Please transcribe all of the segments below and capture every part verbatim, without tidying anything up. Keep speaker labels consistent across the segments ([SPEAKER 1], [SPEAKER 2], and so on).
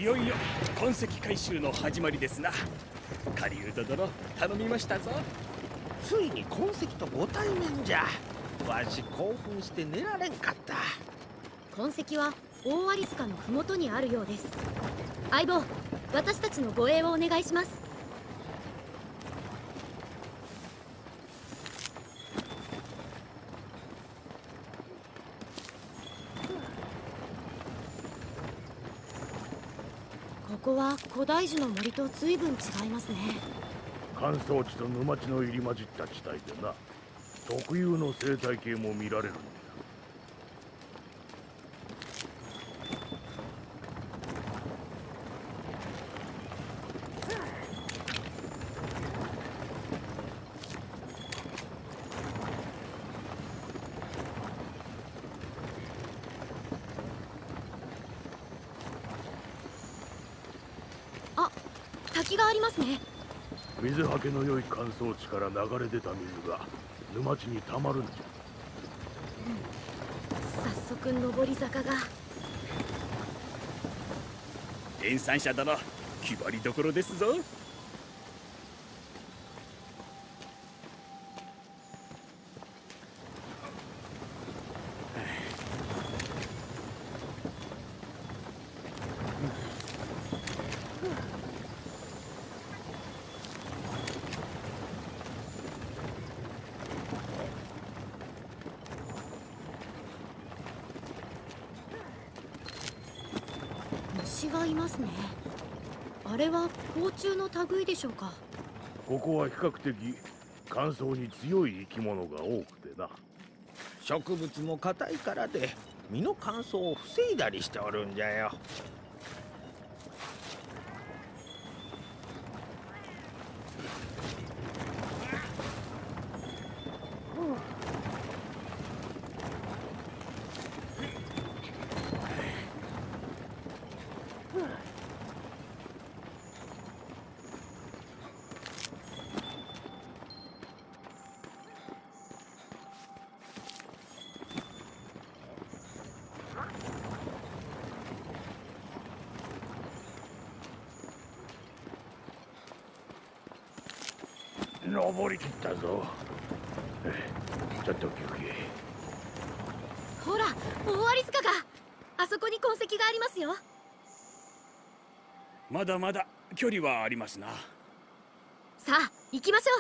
[SPEAKER 1] よいよ痕跡回収の始まりですな。狩人殿、頼みましたぞ。
[SPEAKER 2] ついに痕跡とご対面じゃ。わし興奮して寝られんかった。
[SPEAKER 3] 痕跡は大割塚の麓にあるようです。相棒、私たちの護衛をお願いします。ここは古代樹の森と随分違いますね。
[SPEAKER 4] 乾燥地と沼地の入り混じった地帯でな、特有の生態系も見られるんだ。
[SPEAKER 3] あ、滝がありますね。
[SPEAKER 4] 水はけの良い乾燥地から流れ出た水が沼地にたまるんじゃ。
[SPEAKER 3] 早速上り坂が。
[SPEAKER 1] 天山者殿、決まりどころですぞ。
[SPEAKER 3] 虫がいますね。あれは甲虫の類でしょうか。
[SPEAKER 4] ここは比較的乾燥に強い生き物が多くてな。
[SPEAKER 2] 植物も硬いからで身の乾燥を防いだりしておるんじゃよ。
[SPEAKER 4] 登りきったぞ。ちょっと休憩。
[SPEAKER 3] ほら、大割塚が。あそこに痕跡がありますよ。
[SPEAKER 1] まだまだ距離はありますな。
[SPEAKER 3] さあ、行きましょ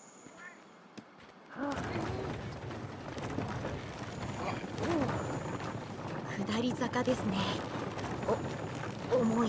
[SPEAKER 3] う。下り坂ですね。お、重い。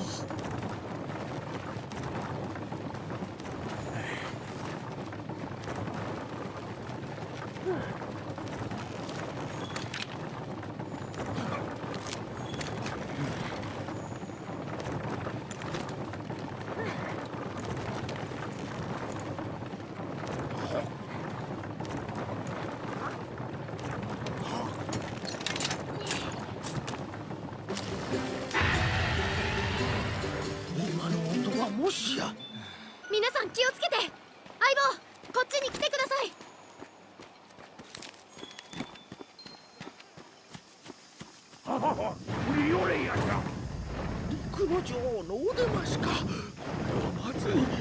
[SPEAKER 2] 今の音はもしや。
[SPEAKER 3] 皆さん気をつけて。相棒、こっちに来てください。
[SPEAKER 4] ははは、フリオレイヤじゃ。
[SPEAKER 2] 陸の女王のお出ましか。これはまずい。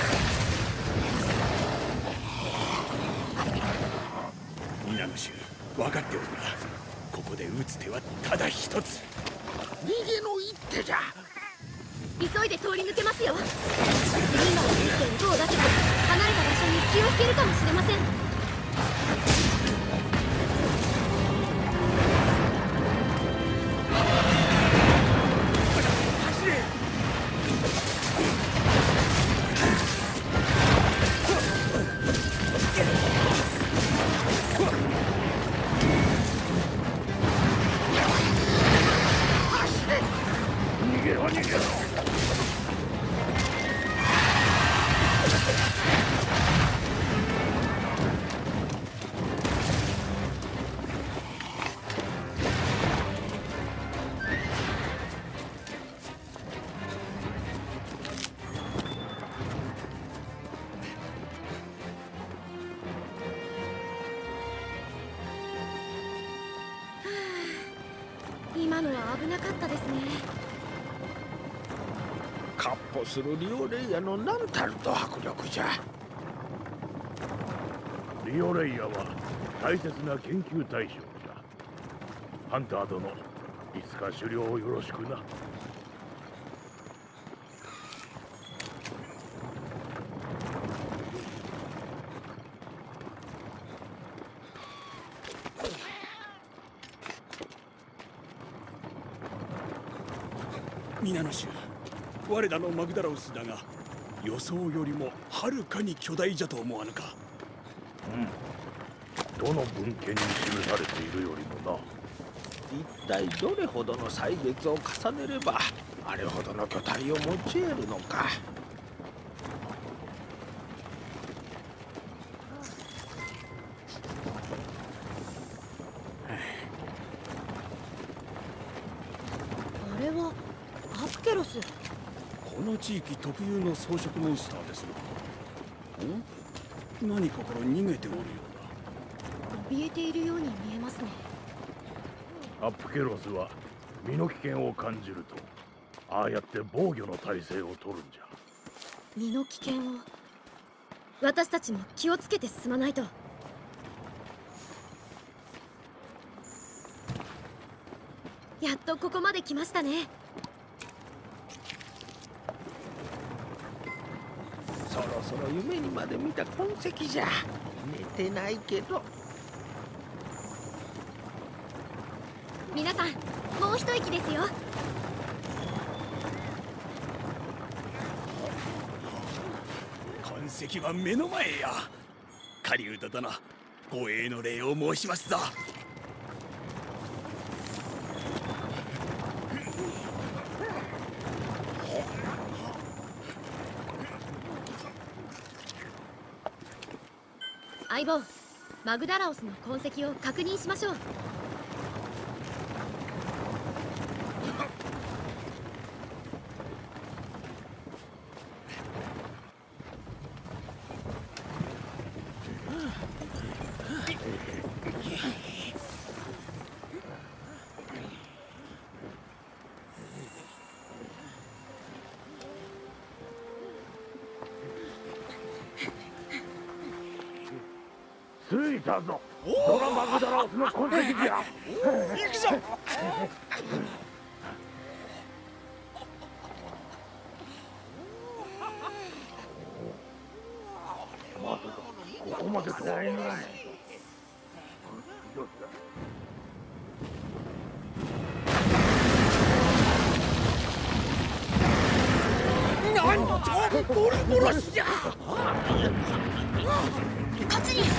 [SPEAKER 1] 皆の衆、分かっておるな。ここで打つ手はただ一つ。
[SPEAKER 2] 逃げの一手じゃ。
[SPEAKER 3] 急いで通り抜けますよ。次のいってんごを出せば離れた場所に気を引けるかもしれません。
[SPEAKER 4] 逃げろ逃げろ。
[SPEAKER 3] 今のは危なかったですね。
[SPEAKER 2] 闊歩するリオレイヤの何たると迫力じゃ。
[SPEAKER 4] リオレイヤは大切な研究対象じゃ。ハンター殿、いつか狩猟をよろしくな。
[SPEAKER 1] 皆の衆、我らのマグダラウスだが、予想よりもはるかに巨大じゃと思わぬか。
[SPEAKER 4] うん。どの文献に記されているよりもな。
[SPEAKER 2] 一体どれほどの歳月を重ねればあれほどの巨体を持ち得るのか。
[SPEAKER 3] あれはアプケロス。
[SPEAKER 1] この地域特有の草食モンスターですな。ん？何かから逃げておるようだ。
[SPEAKER 3] 怯えているように見えますね。
[SPEAKER 4] アプケロスは身の危険を感じるとああやって防御の体勢を取るんじゃ。
[SPEAKER 3] 身の危険を。私たちも気をつけて進まないと。やっとここまで来ましたね。
[SPEAKER 2] そろそろ夢にまで見た痕跡じゃ。寝てないけど。
[SPEAKER 3] 皆さん、もう一息ですよ。
[SPEAKER 1] 痕跡は目の前や。狩人殿、護衛の礼を申しますぞ。
[SPEAKER 3] 相棒、マグダラオスの痕跡を確認しましょう。
[SPEAKER 4] 着いたぞ。ドラマグダラオスの痕跡じゃ。
[SPEAKER 2] 行くぞ。
[SPEAKER 4] ここまでとは思えない。
[SPEAKER 2] なんとボルボロスじゃ。
[SPEAKER 3] こっちに。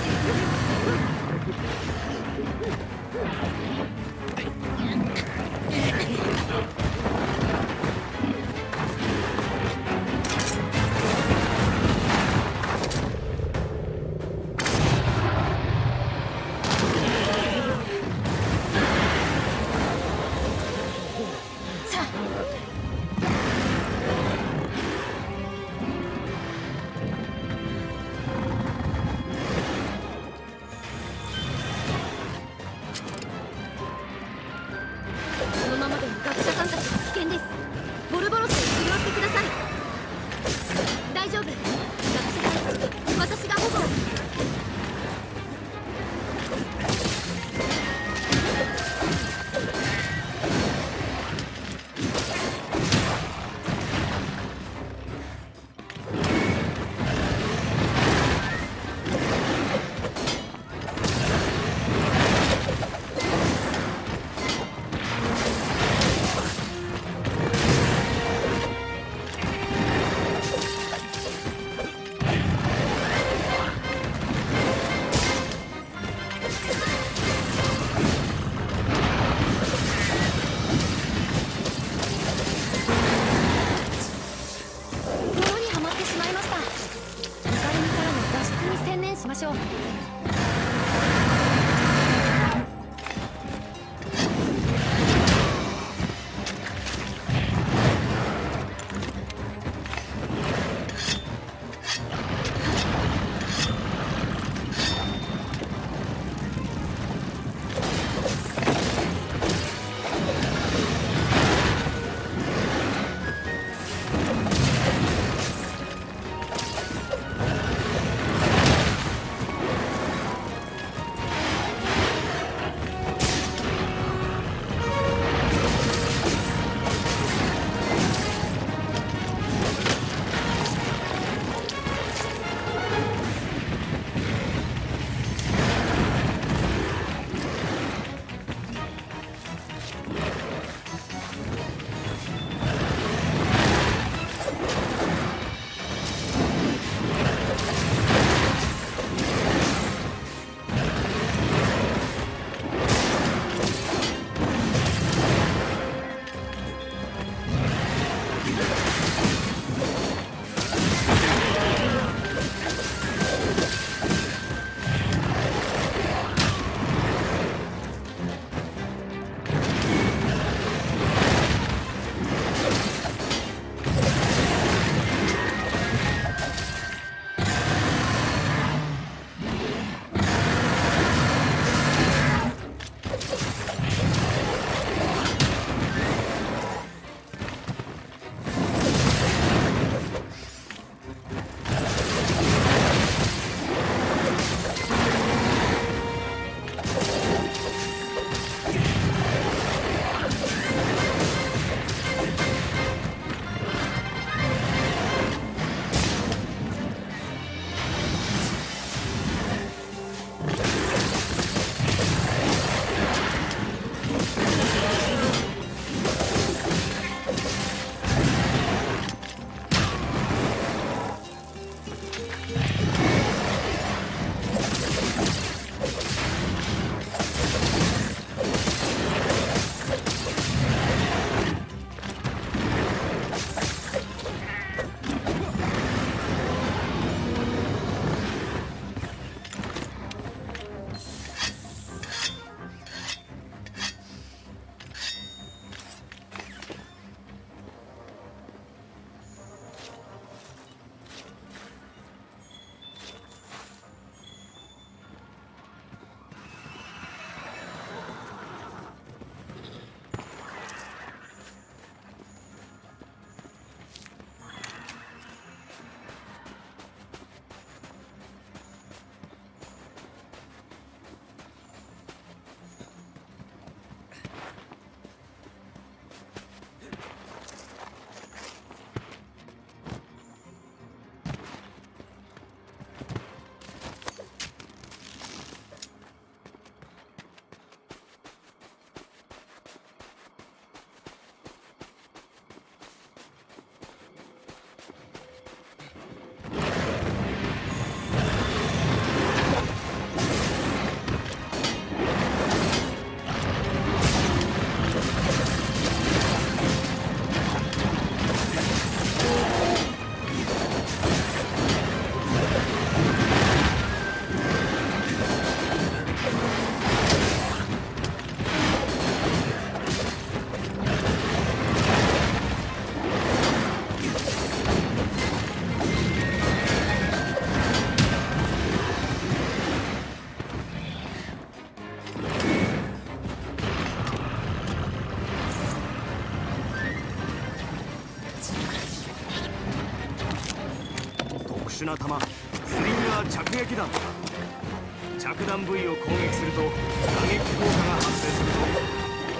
[SPEAKER 5] 殊な弾、スリンガー着撃弾だ。着弾部位を攻撃すると打撃効果が発生するぞ。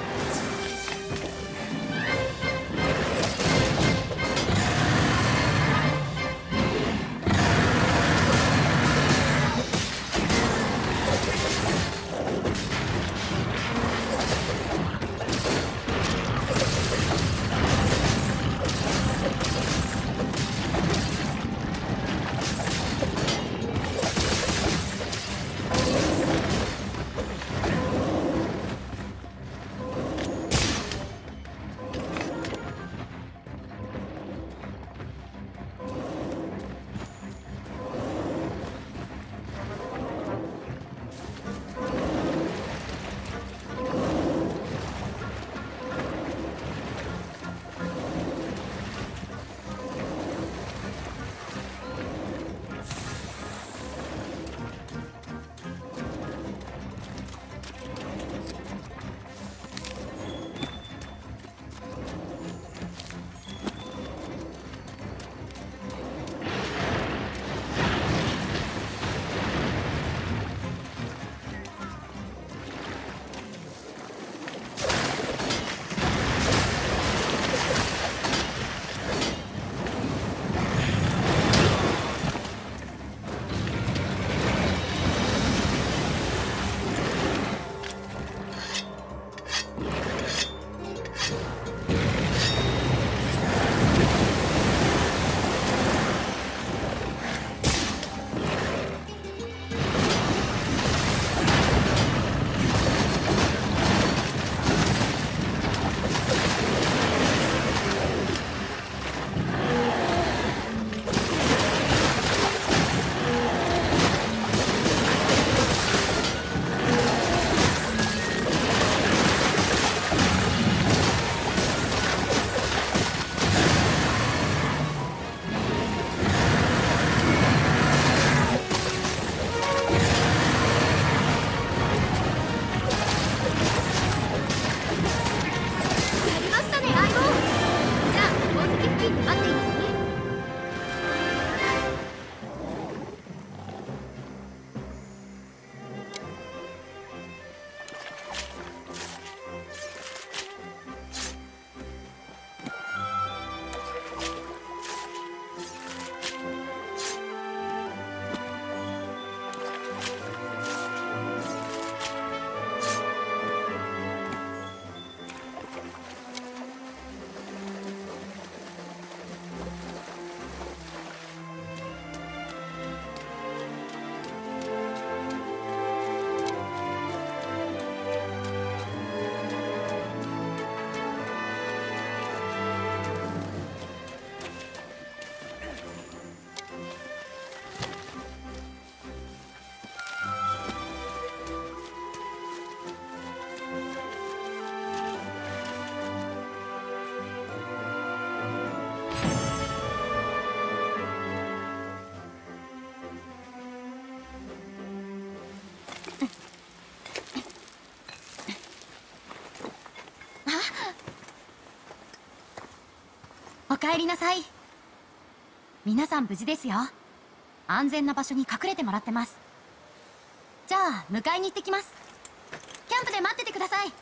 [SPEAKER 3] おかえりなさい。皆さん無事ですよ。安全な場所に隠れてもらってます。じゃあ迎えに行ってきます。キャンプで待っててください。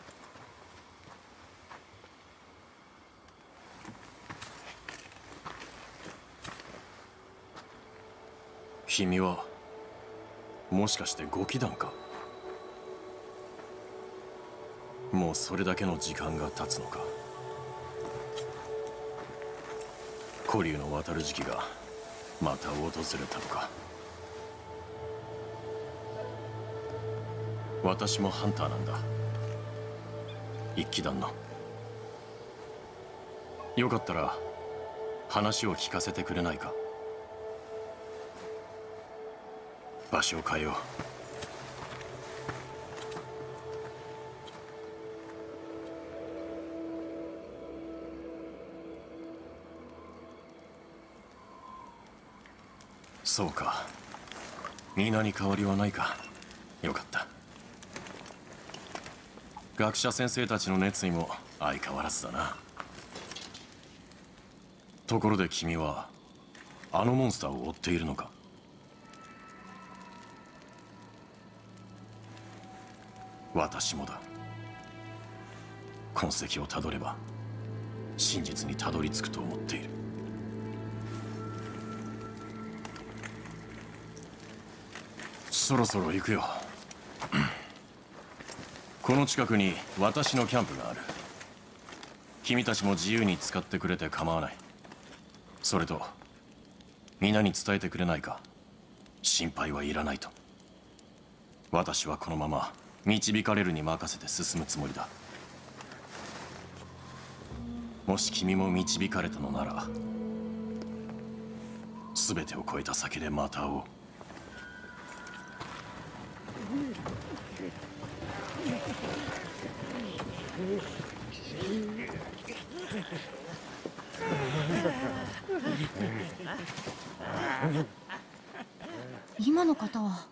[SPEAKER 5] 君はもしかしてゴキ団か？もうそれだけの時間が経つのか。古竜の渡る時期がまた訪れたのか。私もハンターなんだ。一騎団の。よかったら話を聞かせてくれないか？場所を変えよう。そうか。皆に変わりはないか。よかった。学者先生たちの熱意も相変わらずだな。ところで君は
[SPEAKER 6] あのモンスターを追っているのか？私もだ。痕跡をたどれば真実にたどり着くと思っている。そろそろ行くよ。この近くに私のキャンプがある。君たちも自由に使ってくれて構わない。それと皆に伝えてくれないか。心配はいらないと。私はこのまま導かれるに任せて進むつもりだ。もし君も導かれたのなら、全てを超えた先でまた会おう。
[SPEAKER 3] 今の方は。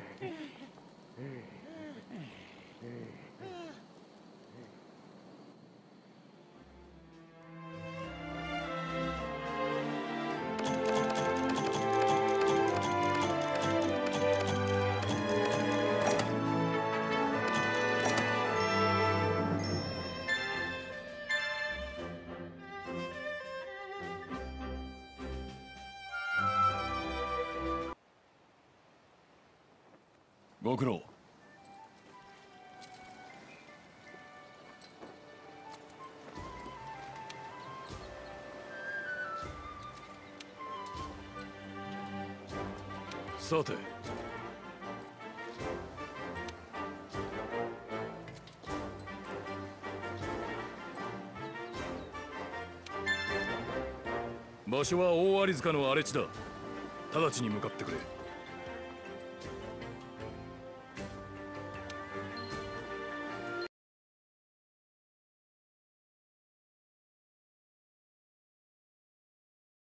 [SPEAKER 6] ご苦労。
[SPEAKER 5] さて、場所は大有塚の荒れ地だ。直ちに向かってくれ。